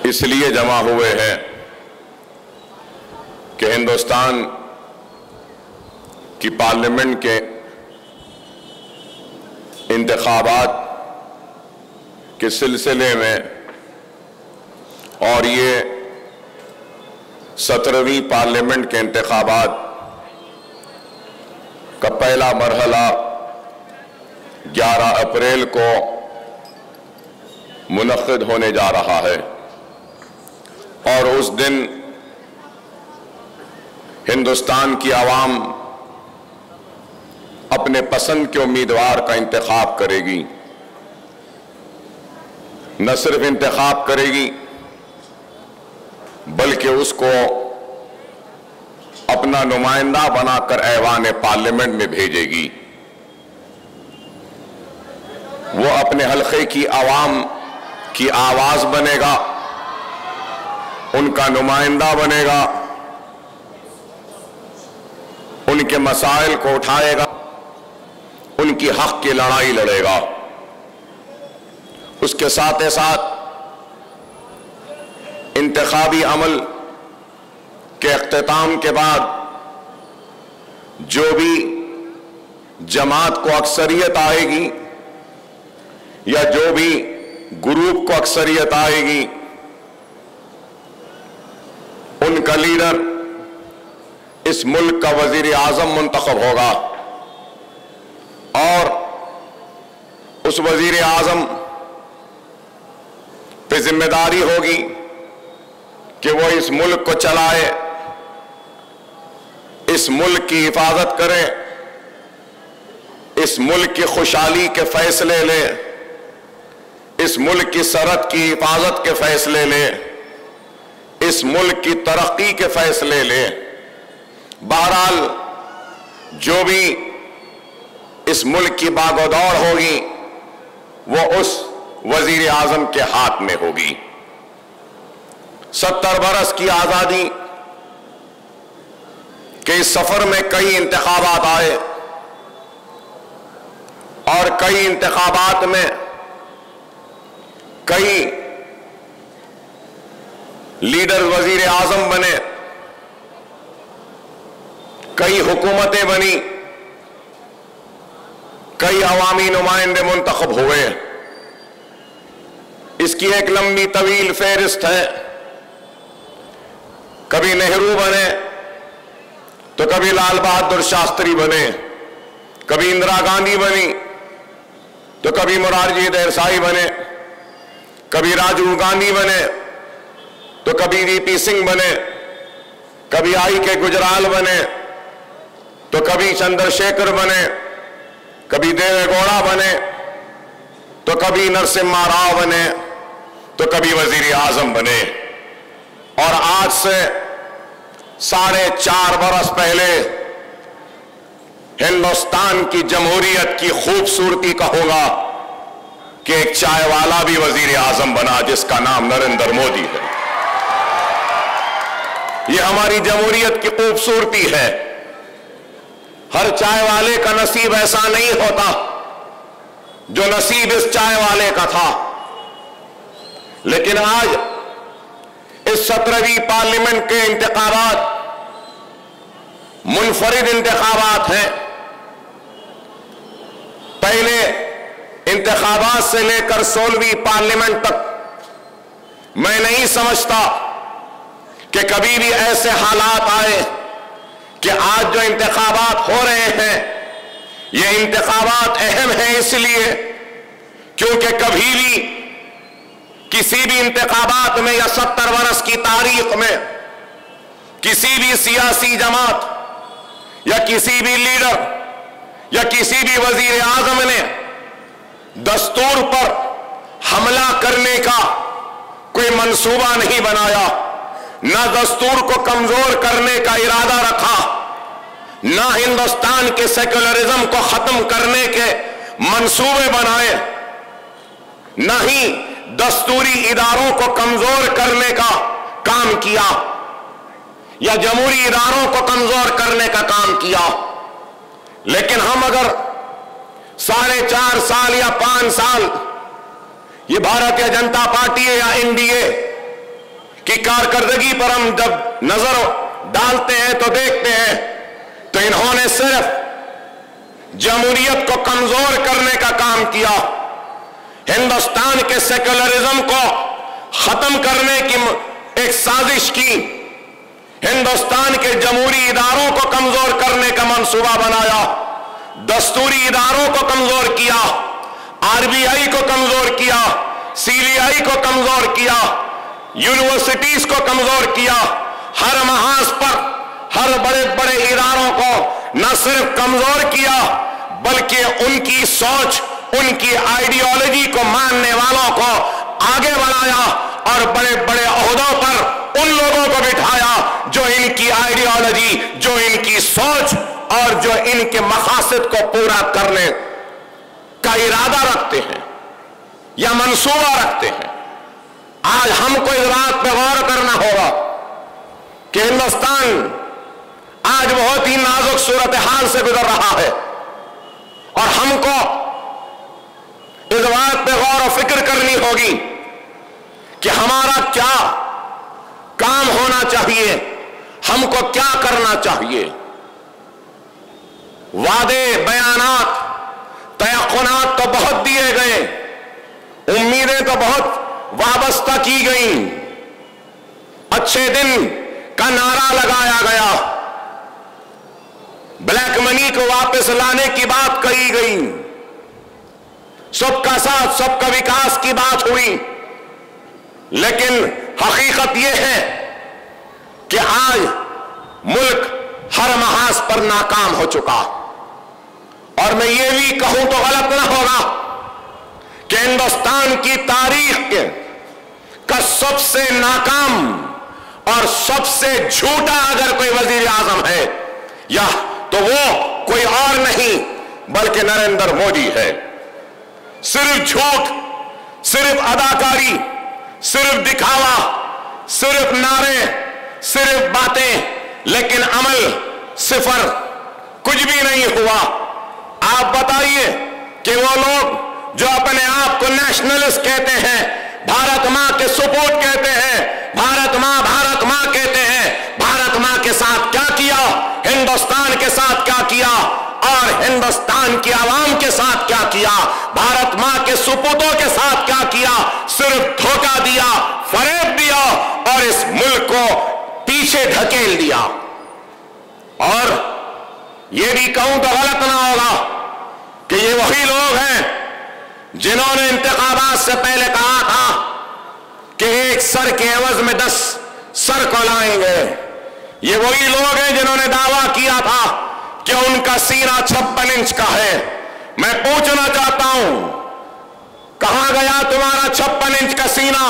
इसलिए जमा हुए हैं कि हिंदुस्तान की पार्लियामेंट के इंतखाबात के सिलसिले में और ये 17वीं पार्लियामेंट के इंतखाबात का पहला मरहला 11 अप्रैल को मुनक्किद होने जा रहा है और उस दिन हिंदुस्तान की आवाम अपने पसंद के उम्मीदवार का इंतखाब करेगी। न सिर्फ इंतखाब करेगी बल्कि उसको अपना नुमाइंदा बनाकर ऐवान पार्लियामेंट में भेजेगी। वो अपने हल्के की आवाम की आवाज बनेगा, उनका नुमाइंदा बनेगा, उनके मसाइल को उठाएगा, उनकी हक की लड़ाई लड़ेगा। उसके साथ ही साथ इंतखाबी अमल के इख्तिताम के बाद जो भी जमात को अक्सरियत आएगी या जो भी ग्रुप को अक्सरियत आएगी, उनका लीडर इस मुल्क का वजीर आजम मुंतखब होगा और उस वजीर आजम पे जिम्मेदारी होगी कि वो इस मुल्क को चलाए, इस मुल्क की हिफाजत करे, इस मुल्क की खुशहाली के फैसले ले, इस मुल्क की सरहद की हिफाजत के फैसले ले, इस मुल्क की तरक्की के फैसले ले। बहरहाल जो भी इस मुल्क की बागदौड़ होगी वो उस वजीर आजम के हाथ में होगी। 70 बरस की आजादी के इस सफर में कई इंतखाबात आए और कई इंतखाबात में कई लीडर वजीर आजम बने, कई हुकूमतें बनी, कई अवामी नुमाइंदे मुंतखब हुए। इसकी एक लंबी तवील फेहरिस्त है। कभी नेहरू बने तो कभी लाल बहादुर शास्त्री बने, कभी इंदिरा गांधी बनी तो कभी मोरारजी देसाई बने, कभी राजीव गांधी बने तो कभी वीपी सिंह बने, कभी आई.के. गुजराल बने तो कभी चंद्रशेखर बने, कभी देवेगौड़ा बने तो कभी नरसिम्हा राव बने तो कभी वजीर आजम बने। और आज से 4.5 बरस पहले हिंदुस्तान की जमहूरियत की खूबसूरती कहूंगा कि एक चाय वाला भी वजीर आजम बना जिसका नाम नरेंद्र मोदी है। यह हमारी जमहूरियत की खूबसूरती है। हर चाय वाले का नसीब ऐसा नहीं होता जो नसीब इस चाय वाले का था। लेकिन आज इस 17वीं पार्लियामेंट के इंतखाबात मुनफरिद इंतखाबात हैं। पहले इंतखाबात से लेकर 16वीं पार्लियामेंट तक मैं नहीं समझता कि कभी भी ऐसे हालात आए कि आज जो इंतखाबात हो रहे हैं ये इंतखाबात अहम है इसलिए क्योंकि कभी भी किसी भी इंतखाबात में या 70 बरस की तारीख में किसी भी सियासी जमात या किसी भी लीडर या किसी भी वजीर आजम ने दस्तूर पर हमला करने का कोई मंसूबा नहीं बनाया, न दस्तूर को कमजोर करने का इरादा रखा, न हिंदुस्तान के सेक्युलरिज्म को खत्म करने के मंसूबे बनाए, न ही दस्तूरी इदारों को कमजोर करने का काम किया या जमहूरी इदारों को कमजोर करने का काम किया। लेकिन हम अगर 4.5 साल या 5 साल ये भारतीय जनता पार्टी या एनडीए की कारकर्दगी पर हम जब नजर डालते हैं तो देखते हैं तो इन्होंने सिर्फ जमहूरियत को कमजोर करने का काम किया, हिंदुस्तान के सेक्युलरिज्म को खत्म करने की एक साजिश की, हिंदुस्तान के जमहूरी इदारों को कमजोर करने का मंसूबा बनाया, दस्तूरी इदारों को कमजोर किया, आरबीआई को कमजोर किया, सीबीआई को कमजोर किया, यूनिवर्सिटीज को कमजोर किया। हर महाज पर हर बड़े बड़े इदारों को न सिर्फ कमजोर किया बल्कि उनकी सोच, उनकी आइडियोलॉजी को मानने वालों को आगे बढ़ाया और बड़े बड़े ओहदों पर उन लोगों को बिठाया जो इनकी आइडियोलॉजी, जो इनकी सोच और जो इनके मकासद को पूरा करने का इरादा रखते हैं या मंसूबा रखते हैं। आज हमको इस बात पर गौर करना होगा कि हिंदुस्तान आज बहुत ही नाजुक सूरत हाल से गुजर रहा है और हमको इस बात पर गौर और फिक्र करनी होगी कि हमारा क्या काम होना चाहिए, हमको क्या करना चाहिए। वादे, बयानात, तयक्कुनात तो बहुत दिए गए, उम्मीदें तो बहुत वाबस्ता की गई, अच्छे दिन का नारा लगाया गया, ब्लैक मनी को वापस लाने की बात कही गई, सबका साथ सबका विकास की बात हुई, लेकिन हकीकत यह है कि आज मुल्क हर महाज पर नाकाम हो चुका। और मैं ये भी कहूं तो गलत ना होगा कि हिंदुस्तान की तारीख का सबसे नाकाम और सबसे झूठा अगर कोई वजीर आजम है या तो वो कोई और नहीं बल्कि नरेंद्र मोदी है। सिर्फ झूठ, सिर्फ अदाकारी, सिर्फ दिखावा, सिर्फ नारे, सिर्फ बातें, लेकिन अमल सिफर, कुछ भी नहीं हुआ। आप बताइए कि वो लोग जो अपने आप को नेशनलिस्ट कहते हैं, भारत मां के सपूत कहते हैं, भारत मां कहते हैं, भारत मां के साथ क्या किया, हिंदुस्तान के साथ क्या किया और हिंदुस्तान की आवाम के साथ क्या किया, भारत मां के सपूतों के साथ क्या किया। सिर्फ धोखा दिया, फरेब दिया और इस मुल्क को पीछे ढकेल दिया। और यह भी कहूं तो गलत ना होगा कि ये वही लोग हैं जिन्होंने इंतखाबात से पहले कहा था कि एक सर के एवज में 10 सर को लाएंगे। ये वही लोग हैं जिन्होंने दावा किया था कि उनका सीना 56 इंच का है। मैं पूछना चाहता हूं, कहां गया तुम्हारा 56 इंच का सीना?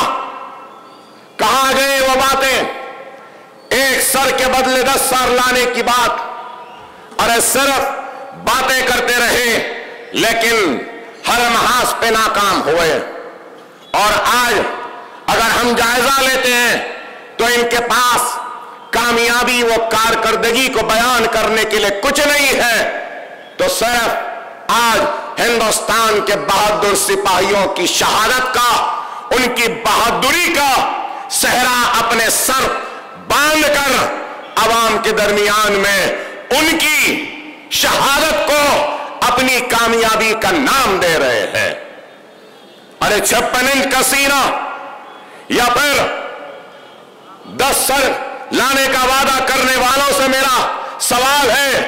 कहां गए वो बातें? एक सर के बदले 10 सर लाने की बात, अरे सिर्फ बातें करते रहे लेकिन हर महाज पे नाकाम हुए। और आज अगर हम जायजा लेते हैं तो इनके पास कामयाबी व कारकर्दगी को बयान करने के लिए कुछ नहीं है, तो सिर्फ आज हिंदुस्तान के बहादुर सिपाहियों की शहादत का, उनकी बहादुरी का सेहरा अपने सर बांधकर अवाम के दरमियान में उनकी शहादत को अपनी कामयाबी का नाम दे रहे हैं। अरे 56 इंच का सीना या फिर 10 सर लाने का वादा करने वालों से मेरा सवाल है,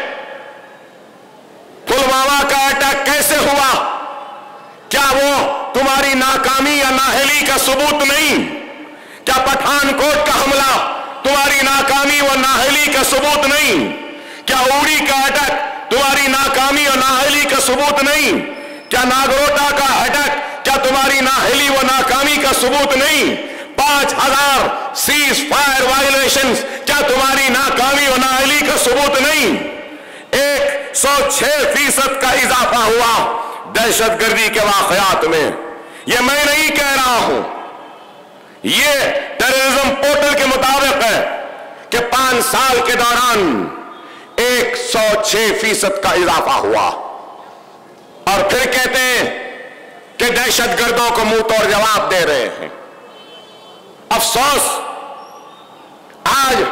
पुलवामा का अटैक कैसे हुआ? क्या वो तुम्हारी नाकामी या नाअहली का सबूत नहीं? क्या पठानकोट का हमला तुम्हारी नाकामी व नाअहली का सबूत नहीं? क्या उड़ी का अटैक तुम्हारी नाकामी और नाअहली का सबूत नहीं? क्या नागरोटा का अटैक क्या तुम्हारी नाअहली व नाकामी का सबूत नहीं? 5000 सीज फायर वायलेशंस क्या तुम्हारी नाकामी और नाअहली का सबूत नहीं? 106% का इजाफा हुआ दहशतगर्दी के वाकयात में। यह मैं नहीं कह रहा हूं, यह टेररिज्म पोर्टल के मुताबिक है कि 5 साल के दौरान 106% का इजाफा हुआ। और फिर कहते हैं कि दहशतगर्दों को मुंह तोड़ जवाब दे रहे हैं। अफसोस आज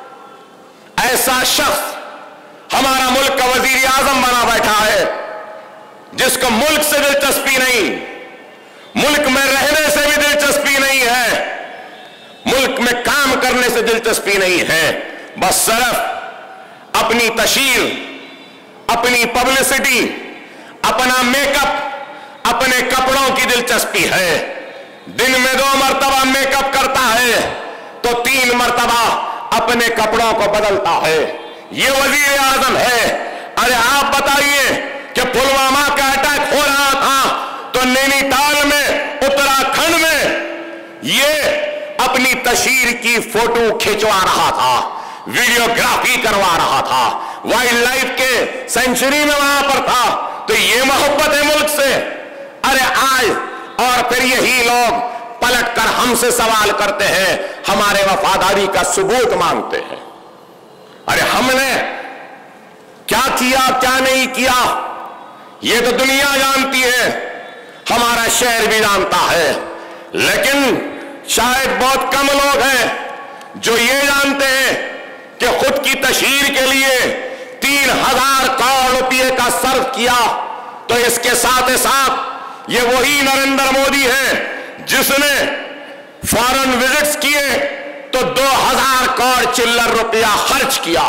ऐसा शख्स हमारा मुल्क का वजीर आजम बना बैठा है जिसको मुल्क से दिलचस्पी नहीं, मुल्क में रहने से भी दिलचस्पी नहीं है, मुल्क में काम करने से दिलचस्पी नहीं है, बस सिर्फ अपनी तशहीर, अपनी पब्लिसिटी, अपना मेकअप, अपने कपड़ों की दिलचस्पी है। दिन में 2 मरतबा मेकअप करता है तो 3 मरतबा अपने कपड़ों को बदलता है। ये वजीर आजम है। अरे आप बताइए कि पुलवामा का अटैक हो रहा था तो नैनीताल में, उत्तराखंड में ये अपनी तस्वीर की फोटो खिंचवा रहा था, वीडियोग्राफी करवा रहा था, वाइल्ड लाइफ के सेंचुरी में वहां पर था। तो ये मोहब्बत है मुल्क से। अरे आज और फिर यही लोग पलटकर हमसे सवाल करते हैं, हमारे वफादारी का सबूत मांगते हैं। अरे हमने क्या किया क्या नहीं किया ये तो दुनिया जानती है, हमारा शहर भी जानता है, लेकिन शायद बहुत कम लोग हैं जो ये जानते हैं कि खुद की तशहीर के लिए 3000 करोड़ रुपए का सर्व किया। तो इसके साथ ही साथ ये वही नरेंद्र मोदी है जिसने फॉरेन विजिट्स किए तो 2000 करोड़ चिल्लर रुपया खर्च किया।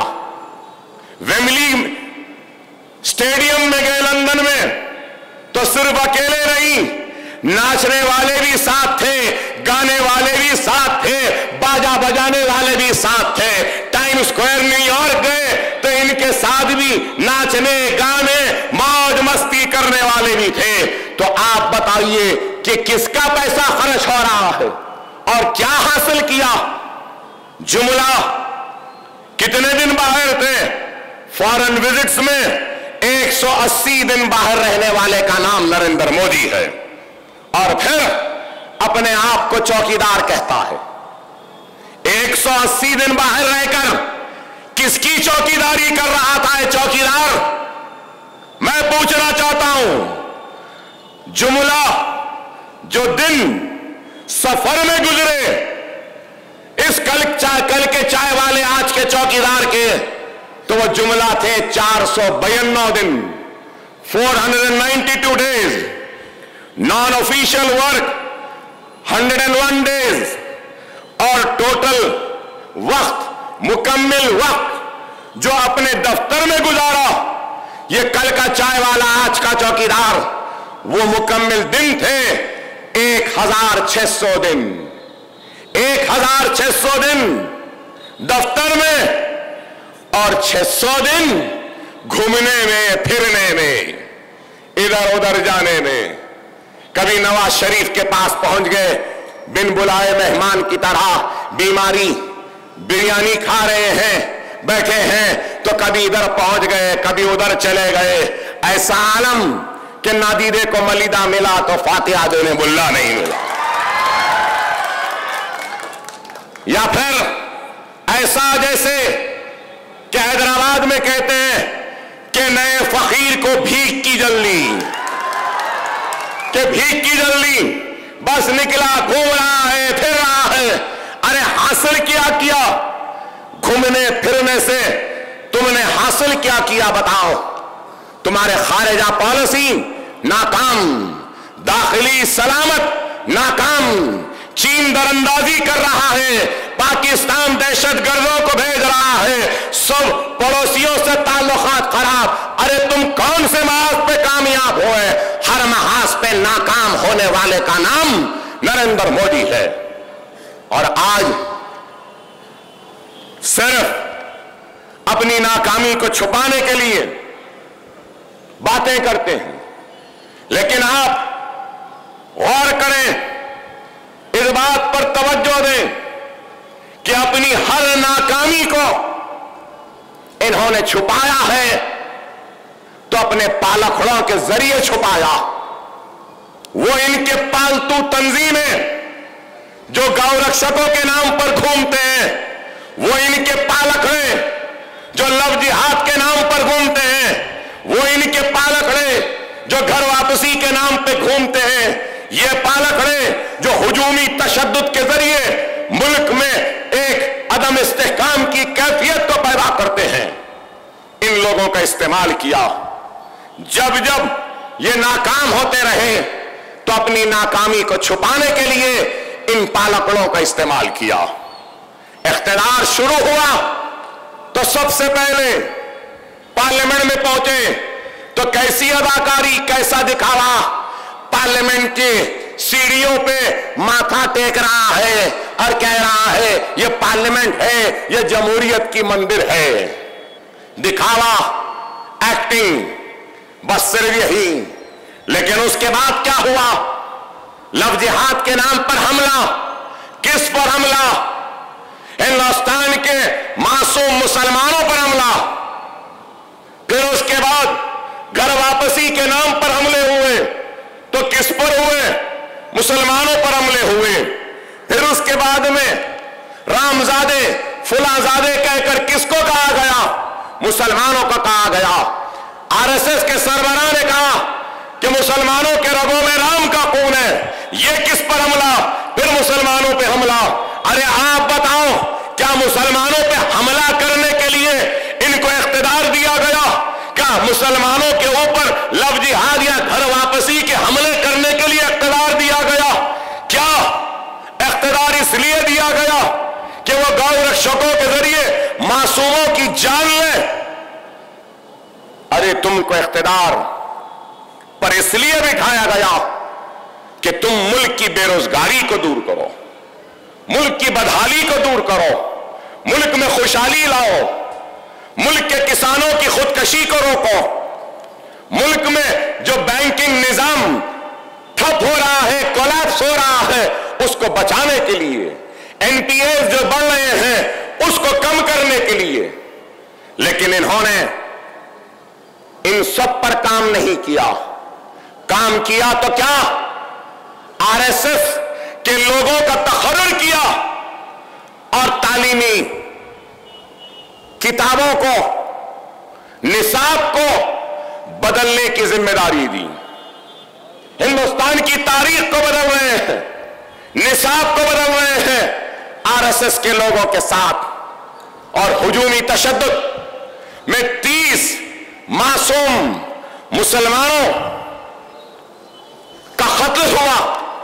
वेम्बली स्टेडियम में गए लंदन में तो सिर्फ अकेले नहीं, नाचने वाले भी साथ थे, गाने वाले भी साथ थे, बाजा बजाने वाले भी साथ थे। टाइम स्क्वायर न्यूयॉर्क गए तो इनके साथ भी नाचने, गाने, मौज मस्ती करने वाले भी थे। तो आप बताइए कि किसका पैसा खर्च हो रहा है और क्या हासिल किया? जुमला कितने दिन बाहर थे फॉरेन विजिट्स में? 180 दिन बाहर रहने वाले का नाम नरेंद्र मोदी है और फिर अपने आप को चौकीदार कहता है। 180 दिन बाहर रहकर किसकी चौकीदारी कर रहा था ये चौकीदार? मैं पूछना चाहता हूं। जुमला जो दिन सफर में गुजरे, इस कल के चाय वाले आज के चौकीदार के तो वो जुमला थे 492 दिन, 492 days, non official work 101 days और टोटल वक्त, मुकम्मिल वक्त जो अपने दफ्तर में गुजारा, ये कल का चाय वाला आज का चौकीदार, वो मुकम्मिल दिन थे 1600 दिन। 1600 दिन दफ्तर में और 600 दिन घूमने में, फिरने में, इधर उधर जाने में। कभी नवाज शरीफ के पास पहुंच गए बिन बुलाए मेहमान की तरह, बीमारी, बिरयानी खा रहे हैं, बैठे हैं, तो कभी इधर पहुंच गए, कभी उधर चले गए। ऐसा आलम कि नादीदे को मलिदा मिला तो फातिहा देने बुल्ला नहीं मिला। या फिर ऐसा जैसे कि हैदराबाद में कहते हैं कि नए फकीर को भीख की जल्दी, कि भीख की जल्दी, बस निकला, घूम रहा है, फिर रहा है। अरे हासिल क्या किया? घूमने फिरने से तुमने हासिल क्या किया बताओ? तुम्हारे खारिजा पॉलिसी नाकाम, दाखिली सलामत नाकाम, चीन दरअंदाजी कर रहा है, पाकिस्तान दहशतगर्दों को भेज रहा है, सब पड़ोसियों से ताल्लुकात खराब। अरे तुम कौन से महाज पे कामयाब हुए? हर महाज पे नाकाम होने वाले का नाम नरेंद्र मोदी है। और आज सिर्फ अपनी नाकामी को छुपाने के लिए बातें करते हैं, लेकिन आप गौर करें, इस बात पर तवज्जो दें कि अपनी हर नाकामी को इन्होंने छुपाया है तो अपने पालखड़ों के जरिए छुपाया। वो इनके पालतू तंजीमें जो गौरक्षकों के नाम पर घूमते हैं, वो इनके पालखड़े जो लव जिहाद के नाम पर घूमते हैं, वो इनके पालखड़े जो घर वापसी के नाम पे घूमते हैं, ये पालखड़े जो हुजूमी तशद्दुद के जरिए मुल्क में एक अदम अदम इस्तेहकाम की कैफियत को पैदा करते हैं, इन लोगों का इस्तेमाल किया। जब जब ये नाकाम होते रहे तो अपनी नाकामी को छुपाने के लिए इन पालकड़ों का इस्तेमाल किया। इख्तियार शुरू हुआ तो सबसे पहले पार्लियामेंट में पहुंचे तो कैसी अदाकारी, कैसा दिखावा। पार्लियामेंट की सीढ़ियों पे माथा टेक रहा है और कह रहा है ये पार्लियामेंट है, ये जमहूरियत की मंदिर है। दिखावा, एक्टिंग, बस सिर्फ यही। लेकिन उसके बाद क्या हुआ? लव जिहाद के नाम पर हमला। किस पर हमला? हिंदुस्तान के मासूम मुसलमानों पर हमला। फिर उसके बाद घर वापसी के नाम पर हमले हुए तो किस पर हुए? मुसलमानों पर हमले हुए। फिर उसके बाद में रामजादे फुलाजादे कहकर किसको कहा गया? मुसलमानों को कहा गया। आरएसएस के सरबराह ने कहा कि मुसलमानों के रगों में राम का खून है। ये किस पर हमला? फिर मुसलमानों पे हमला। अरे आप बताओ, क्या मुसलमानों पे हमला करने के लिए इनको इख्तियार दिया गया? क्या मुसलमानों के ऊपर लव जिहाद या घर वापसी के हमले करने के लिए इख्तियार दिया गया? क्या इख्तियार इसलिए दिया गया कि वो गौ रक्षकों के जरिए मासूमों की जान ले? अरे तुमको इख्तियार पर इसलिए बिठाया गया कि तुम मुल्क की बेरोजगारी को दूर करो, मुल्क की बदहाली को दूर करो, मुल्क में खुशहाली लाओ, मुल्क के किसानों की खुदकशी को रोको, मुल्क में जो बैंकिंग निजाम ठप हो रहा है, कोलैप्स हो रहा है, उसको बचाने के लिए, एनपीए जो बढ़ रहे हैं उसको कम करने के लिए। लेकिन इन्होंने इन सब पर काम नहीं किया। काम किया तो क्या? आरएसएस के लोगों का तखर्रुर किया और तालीमी किताबों को, निसाब को बदलने की जिम्मेदारी दी। हिंदुस्तान की तारीख को बदल रहे हैं, निसाब को बदल रहे हैं आरएसएस के लोगों के साथ। और हुजूमी तशद्दुद में 30 मासूम मुसलमानों का कत्ल हुआ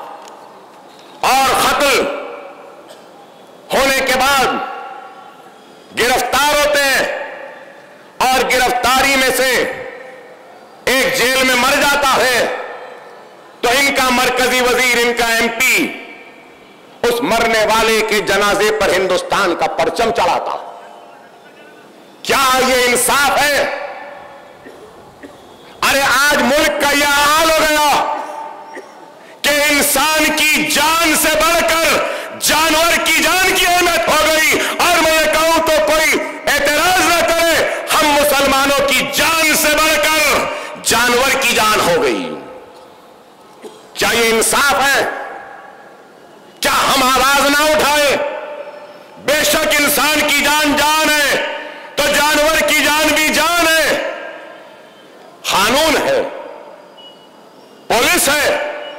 और कत्ल होने के बाद गिरफ्तार होते हैं और गिरफ्तारी में से एक जेल में मर जाता है तो इनका मरकजी वजीर, इनका एमपी उस मरने वाले के जनाजे पर हिंदुस्तान का परचम चढ़ाता। क्या ये इंसाफ है? अरे आज मुल्क का यह हाल हो गया कि इंसान की जान से बढ़कर जानवर की जान की अहमियत हो गई। और मैं ये कहूं तो कोई एतराज न करे, हम मुसलमानों की जान से बढ़कर जानवर की जान हो गई। क्या ये इंसाफ है? क्या हम आवाज ना उठाए? बेशक इंसान की जान जान है तो जानवर की जान भी जान है। कानून है, पुलिस है।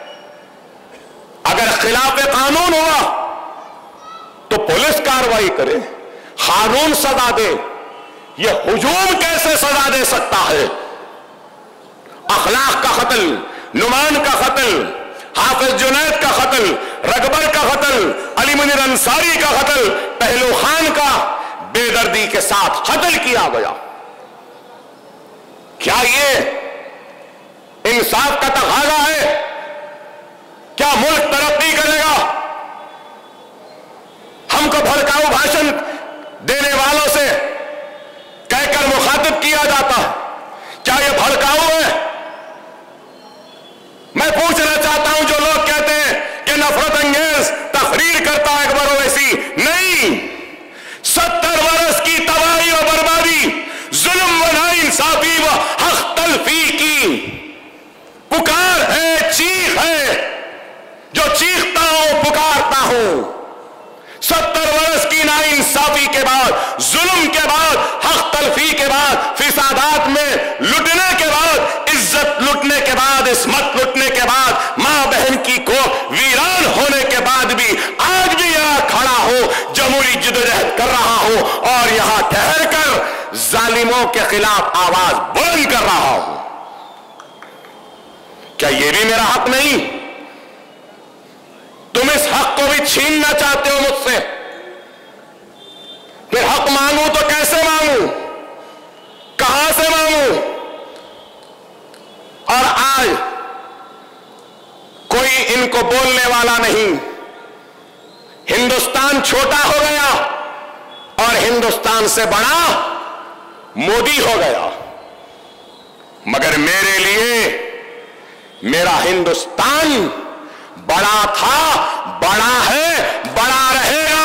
अगर खिलाफ कानून हुआ तो पुलिस कार्रवाई करे, कानून सजा दे। यह हुजूम कैसे सजा दे सकता है? अखलाक का कत्ल, नुमान का कत्ल, हाफिज जुनैद का कत्ल, रकबर का कत्ल, अली मुनीर अंसारी का कत्ल, पहलू खान का बेदर्दी के साथ कत्ल किया गया। क्या ये इंसाफ का तकाजा है? क्या मुल्क तरक्की करेगा? हमको भड़काऊ भाषण देने वालों से कहकर मुखातिब किया जाता है, क्या यह भड़काऊ है? मैं पूछना चाहता हूं, जो लोग कहते हैं कि नफरत अंगेज तकरीर करता है अकबर ओवैसी, नहीं। 70 वर्ष की तबाही और बर्बादी, जुल्म व नाइंसाफी व हक तलफी की पुकार है, चीख है, जो चीखता हूं, पुकारता हूं। 70 वर्ष की नाइंसाफी के बाद, जुल्म के बाद, हक तलफी के बाद, फिसादात में लुटने के बाद, इज्जत लुटने के बाद, इस्मत लुटने के बाद, मां बहन की को वीरान होने के बाद भी आज भी यहां खड़ा हो, जमहूरी जिद्दोजहद कर रहा मुसलमानों के खिलाफ आवाज बुलंद कर रहा हूं। क्या यह भी मेरा हक नहीं? तुम इस हक को भी छीनना चाहते हो मुझसे? फिर हक मांगू तो कैसे मांगू, कहां से मांगू? और आज कोई इनको बोलने वाला नहीं। हिंदुस्तान छोटा हो गया और हिंदुस्तान से बड़ा मोदी हो गया। मगर मेरे लिए मेरा हिंदुस्तान बड़ा था, बड़ा है, बड़ा रहेगा।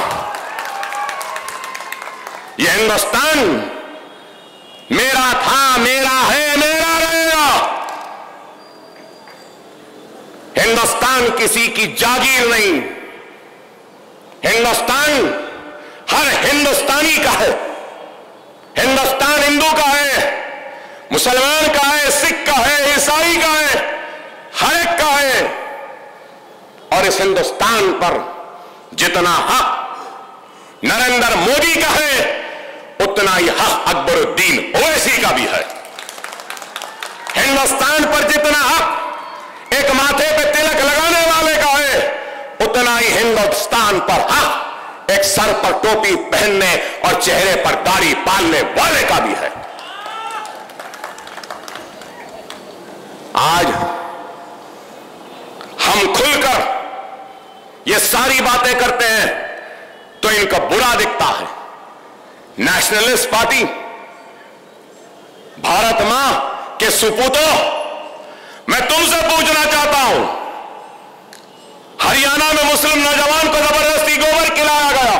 यह हिंदुस्तान मेरा था, मेरा है, मेरा रहेगा। हिंदुस्तान किसी की जागीर नहीं। हिंदुस्तान हर हिंदुस्तानी का है। हिंदुस्तान हिंदू का है, मुसलमान का है, सिख का है, ईसाई का है, हर एक का है। और इस हिंदुस्तान पर जितना हक नरेंद्र मोदी का है, उतना ही हक अकबरुद्दीन ओवैसी का भी है। हिंदुस्तान पर जितना हक एक माथे पे तिलक लगाने वाले का है, उतना ही हिंदुस्तान पर हक एक सर पर टोपी पहनने और चेहरे पर दाढ़ी पालने वाले का भी है। आज हम खुलकर ये सारी बातें करते हैं तो इनको बुरा दिखता है। नेशनलिस्ट पार्टी, भारत मां के सुपूतों, मैं तुमसे पूछना चाहता हूं, हरियाणा में मुस्लिम नौजवान को जबरदस्ती गोबर खिलाया गया,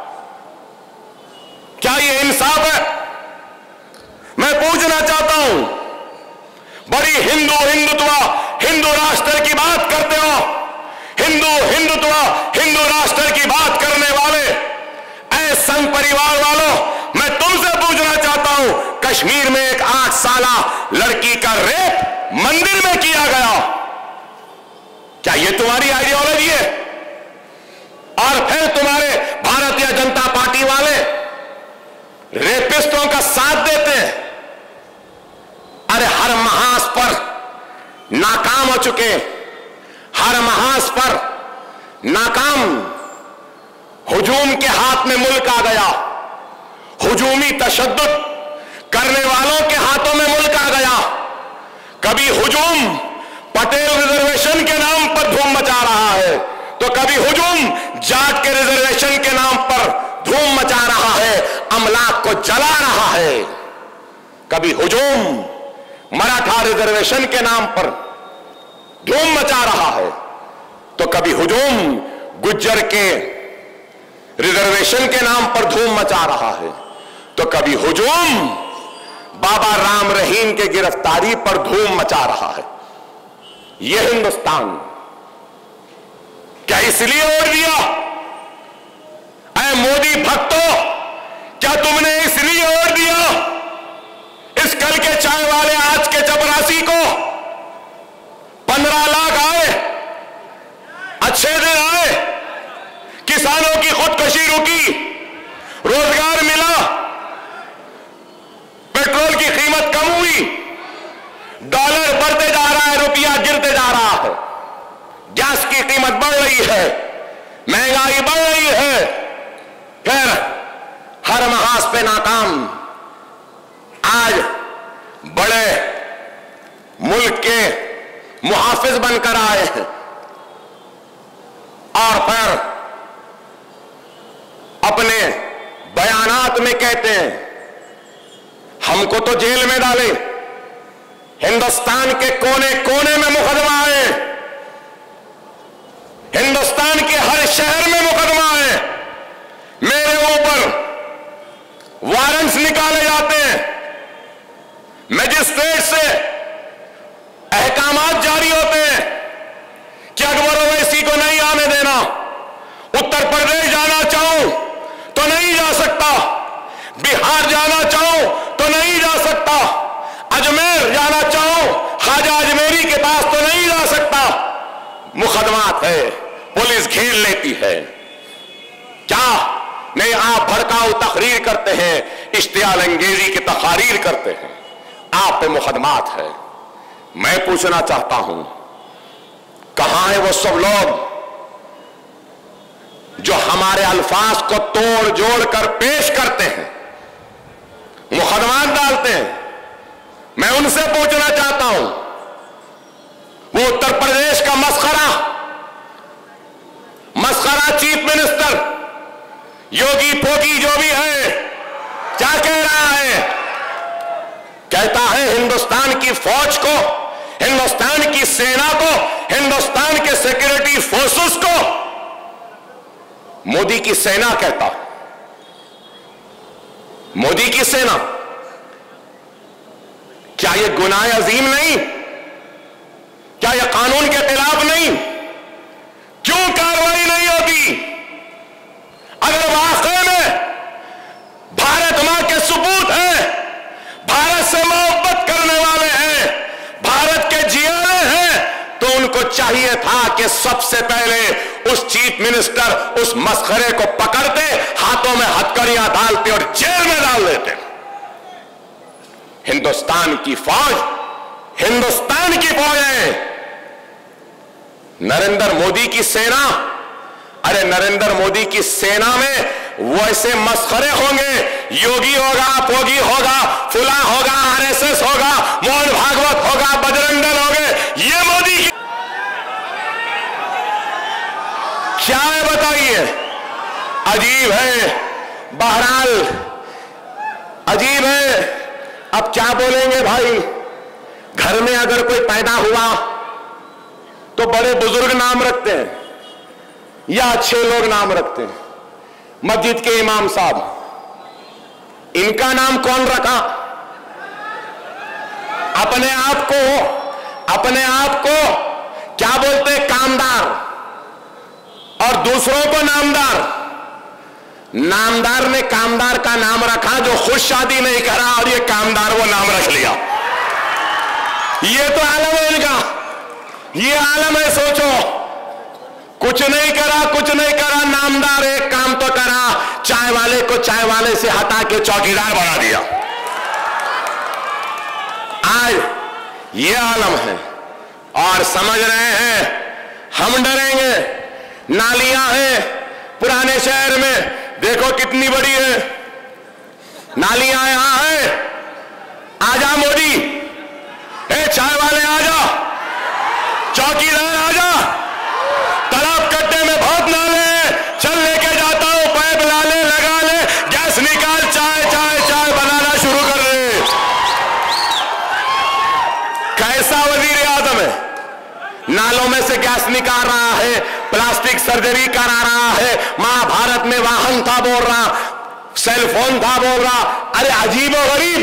क्या यह इंसाफ है? मैं पूछना चाहता हूं, बड़ी हिंदुत्व, हिंदू राष्ट्र की बात करते हो, हिंदुत्व, हिंदू राष्ट्र की बात करने वाले ऐ संघ परिवार वालों, मैं तुमसे पूछना चाहता हूं, कश्मीर में एक 8 साला लड़की का रेप मंदिर में किया गया, क्या यह तुम्हारी आइडियोलॉजी है? और फिर तुम्हारे भारतीय जनता पार्टी वाले रेपिस्टों का साथ देते हैं। अरे हर महाज पर नाकाम हो चुके, हर महाज पर नाकाम, हुजूम के हाथ में मुल्क आ गया, हुजूमी तशद्दुद करने वालों के हाथों में मुल्क आ गया। कभी हुजूम पटेल रिजर्वेशन के नाम पर धूम मचा रहा है, तो कभी हुजूम जाट के रिजर्वेशन के नाम पर धूम मचा रहा है, अमलाक को जला रहा है। कभी हुजूम मराठा रिजर्वेशन के नाम पर धूम मचा रहा है, तो कभी हुजूम गुज्जर के रिजर्वेशन के नाम पर धूम मचा रहा है, तो कभी हुजूम बाबा राम रहीम के गिरफ्तारी पर धूम मचा रहा है। यह हिंदुस्तान क्या इसलिए वोट दिया? ऐ मोदी भक्तों, क्या तुमने इसलिए वोट दिया? इस कल के चाय वाले आज के चपरासी को 15 लाख आए, अच्छे दिन आए, किसानों की खुदकुशी रुकी, रोजगार मिला, पेट्रोल की कीमत कम हुई, डॉलर बढ़ते जा रहा है, रुपया गिरते जा रहा है, गैस की कीमत बढ़ रही है, महंगाई बढ़ रही है, फिर हर महाज पे नाकाम। आज बड़े मुल्क के मुहाफिज बनकर आए हैं और फिर अपने बयानात में कहते हैं हमको तो जेल में डाले, हिंदुस्तान के कोने कोने में मुकदमा है, हिंदुस्तान के हर शहर में मुकदमा है, मेरे ऊपर वारंट्स निकाले जाते हैं, मजिस्ट्रेट से अहकामात जारी होते हैं कि अकबर ओवैसी को नहीं आने देना, उत्तर प्रदेश जाना चाहूं तो नहीं जा सकता, बिहार जाना चाहूं तो नहीं जा सकता, अजमेर जाना चाहूं ख्वाजा अजमेरी के पास तो नहीं जा सकता। मुकदमात है, पुलिस घेर लेती है। क्या नहीं, आप भड़काऊ तकरीर करते हैं, इश्तियाल अंगेजी की तकारीर करते हैं, आप पे मुकदमात है। मैं पूछना चाहता हूं, कहां है वो सब लोग जो हमारे अल्फाज को तोड़ जोड़ कर पेश करते हैं, मुकदमात डालते हैं? मैं उनसे पूछना चाहता हूं, वो उत्तर प्रदेश का मस्खरा चीफ मिनिस्टर योगी फोगी जो भी है, क्या कह रहा है? कहता है हिंदुस्तान की फौज को, हिंदुस्तान की सेना को, हिंदुस्तान के सिक्योरिटी फोर्सेस को मोदी की सेना कहता। मोदी की सेना, क्या यह गुनाह अजीम नहीं? क्या यह कानून के खिलाफ नहीं? क्यों कार्रवाई नहीं होती? अगर वाकई में भारत मां के सुपूत हैं, भारत से मोहब्बत करने वाले हैं, भारत के जियारे हैं, तो उनको चाहिए था कि सबसे पहले उस चीफ मिनिस्टर, उस मस्खरे को पकड़ते, हाथों में हथकड़ियां डालते और जेल में डाल देते। हिंदुस्तान की फौज, हिंदुस्तान की फौज है। नरेंद्र मोदी की सेना, अरे नरेंद्र मोदी की सेना में वैसे मस्खरे होंगे, योगी होगा, फोगी होगा, फुला होगा, आरएसएस होगा, मोहन भागवत होगा, बजरंग दल होंगे, ये मोदी की क्या है बताइए? अजीब है, बहरहाल अजीब है। अब क्या बोलेंगे भाई? घर में अगर कोई पैदा हुआ तो बड़े बुजुर्ग नाम रखते हैं या अच्छे लोग नाम रखते हैं। मस्जिद के इमाम साहब, इनका नाम कौन रखा? अपने आप को क्या बोलते हैं? कामदार, और दूसरों को नामदार। नामदार ने कामदार का नाम रखा जो खुद शादी नहीं करा, और ये कामदार वो नाम रख लिया। ये तो आलम है इनका, ये आलम है। सोचो, कुछ नहीं करा, नामदार एक काम तो करा, चाय वाले को चाय वाले से हटा के चौकीदार बना दिया। आज ये आलम है, और समझ रहे हैं हम डरेंगे। नालियां हैं पुराने शहर में, देखो कितनी बड़ी है नालियां। यहां है, आजा मोदी, चाय वाले आजा, चौकीदार आजा, तालाब कट्टे में बहुत नाले हैं, चल लेके जाता हूं, पाइप ला ले, लगा ले, गैस निकाल, चाय चाय चाय बनाना शुरू कर दे। कैसा वजीर आजम है? नालों में से गैस निकाल रहा है, प्लास्टिक सर्जरी करा रहा है, महाभारत में वाहन था बोल रहा, सेल फोन था बोल रहा। अरे अजीब और गरीब,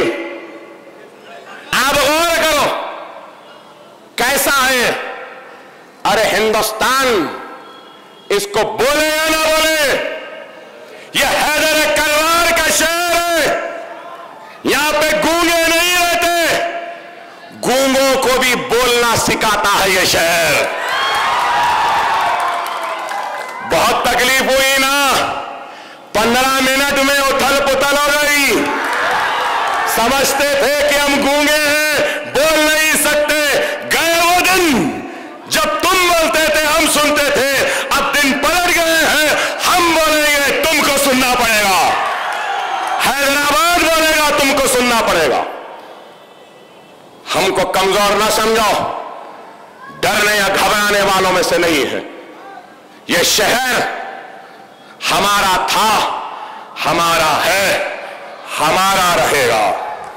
आप गौर करो कैसा है। अरे हिंदुस्तान इसको बोले या ना बोले, यह हैदर करार का शहर है। यहां पे गूंगे नहीं रहते, गूंगों को भी बोलना सिखाता है यह शहर। बहुत तकलीफ हुई ना, 15 मिनट में उथल पुथल हो गई। समझते थे कि हम गूंगे हैं, बोल नहीं सकते। गए वो दिन जब तुम बोलते थे हम सुनते थे, अब दिन पलट गए हैं, हम बोलेंगे तुमको सुनना पड़ेगा। हैदराबाद बोलेगा तुमको सुनना पड़ेगा। हमको कमजोर ना समझो, डरने या घबराने वालों में से नहीं है। यह शहर हमारा था, हमारा है, हमारा रहेगा।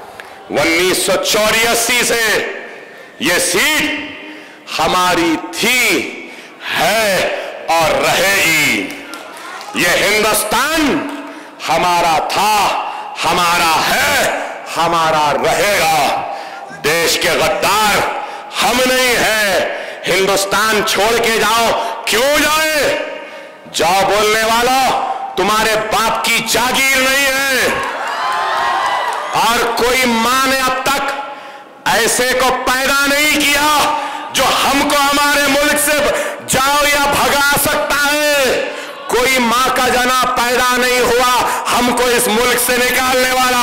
1984 से यह सीट हमारी थी, है और रहेगी। यह हिंदुस्तान हमारा था, हमारा है, हमारा रहेगा। देश के गद्दार हम नहीं हैं। हिंदुस्तान छोड़ के जाओ, क्यों जाए? जाओ बोलने वाला, तुम्हारे बाप की जागीर नहीं है। और कोई मां ने अब तक ऐसे को पैदा नहीं किया जो हमको हमारे मुल्क से जाओ या भगा सकता है। कोई हमारी मां का जना पैदा नहीं हुआ हमको इस मुल्क से निकालने वाला।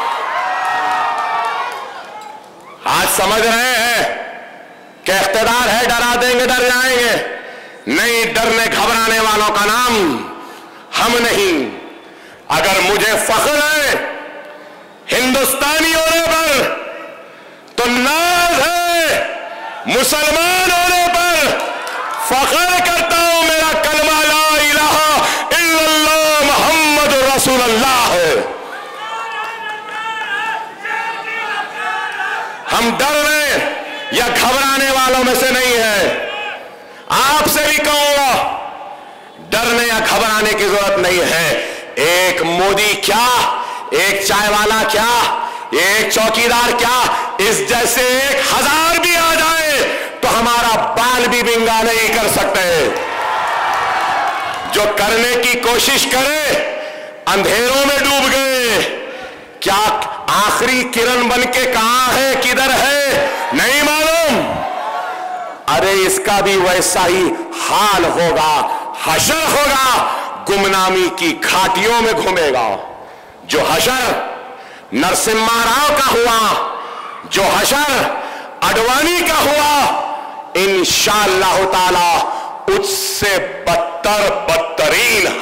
आज समझ रहे हैं कि इख्तिदार है, डरा देंगे डर जाएंगे। नहीं, डरने घबराने वालों का नाम हम नहीं। अगर मुझे फख्र है हिंदुस्तानी होने पर तो नाज है मुसलमान होने पर। फख्र करता हूं मेरा कलमा ला इलाहा इल्लल्लाह मुहम्मद रसूलुल्लाह है। हम डरने या घबराने वालों में से नहीं है। आपसे भी कहूंगा डरने या घबराने की जरूरत नहीं है। एक मोदी क्या, एक चाय वाला क्या, एक चौकीदार क्या, इस जैसे 1000 भी आ जाए तो हमारा बाल भी बिंगा नहीं कर सकते। जो करने की कोशिश करे अंधेरों में डूब गए। क्या आखिरी किरण बनके कहां है, किधर है, नहीं मालूम। अरे इसका भी वैसा ही हाल होगा, हशर होगा, गुमनामी की घाटियों में घूमेगा। जो हशर नरसिम्हा राव का हुआ, जो हशर अडवाणी का हुआ, इंशाअल्लाह ताला उससे बदतरीन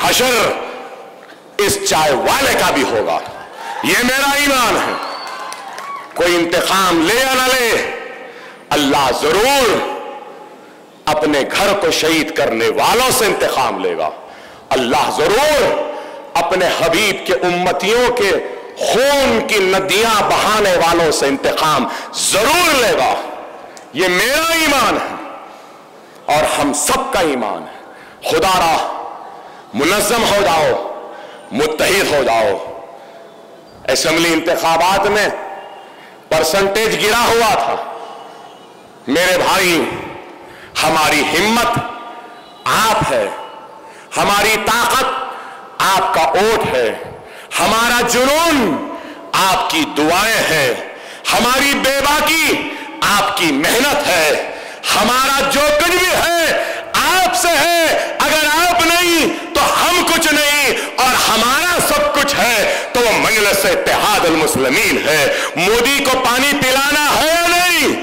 हशर इस चाय वाले का भी होगा। यह मेरा ईमान है। कोई इंतकाम ले या ना ले, अल्लाह जरूर अपने घर को शहीद करने वालों से इंतकाम लेगा। अल्लाह जरूर अपने हबीब के उम्मतियों के खून की नदियां बहाने वालों से इंतकाम जरूर लेगा। यह मेरा ईमान है और हम सबका ईमान है। खुदारा मुनज़्ज़म हो जाओ, मुत्तहिद हो जाओ। असेंबली इंतखाबात में परसेंटेज गिरा हुआ था। मेरे भाई, हमारी हिम्मत आप है, हमारी ताकत आपका ओट है, हमारा जुनून आपकी दुआएं हैं, हमारी बेबाकी आपकी मेहनत है, हमारा जो कुछ भी है आपसे है। अगर आप नहीं तो हम कुछ नहीं, और हमारा सब कुछ है तो वो मजलिस इत्तेहादुल मुस्लिमीन है। मोदी को पानी पिलाना है या नहीं?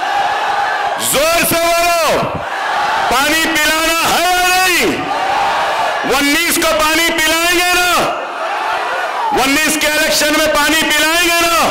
जोर से बोलो, पानी पिलाना है या नहीं? 19 को पानी पिलाएंगे ना? 19 के इलेक्शन में पानी पिलाएंगे ना?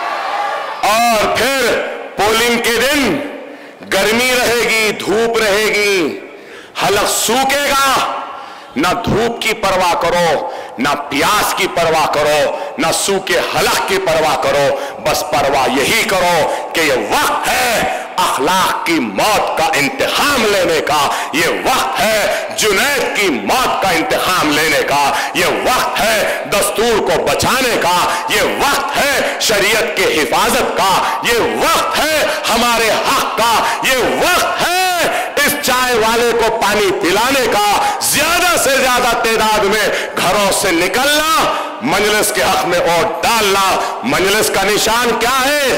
और फिर पोलिंग के दिन गर्मी रहेगी, धूप रहेगी, हलक सूखेगा। ना धूप की परवाह करो, ना प्यास की परवाह करो, ना सूखे हलक की परवाह करो। बस परवाह यही करो कि यह वक्त है अखलाक की मौत का इंतखाम लेने का, यह वक्त है जुनैद की मौत का इंतखाम लेने का, यह वक्त है दस्तूर को बचाने का, यह वक्त है शरीयत के हिफाजत का, यह वक्त है हमारे हक का, यह वक्त है इस चाय वाले को पानी पिलाने का। ज्यादा से ज्यादा तादाद में घरों से निकलना, मजलिस के हक में वोट डालना। मजलिस का निशान क्या है?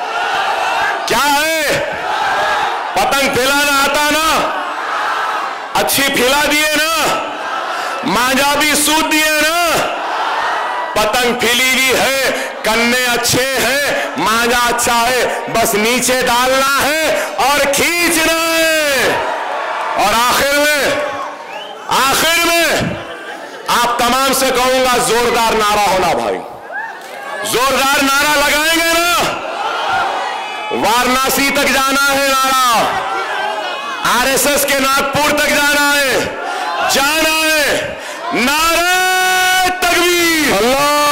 क्या है? पतंग फैलाना आता ना? अच्छी फैला दिए ना? मांझा भी सूद दिए ना? पतंग फैली हुई है, कन्ने अच्छे हैं, मांझा अच्छा है, बस नीचे डालना है और खींचना है। और आखिर में आप तमाम से कहूंगा जोरदार नारा होना भाई, जोरदार नारा लगाएंगे ना? वाराणसी तक जाना है नारा, आरएसएस के नागपुर तक जाना है, नारे तकबीर, अल्लाह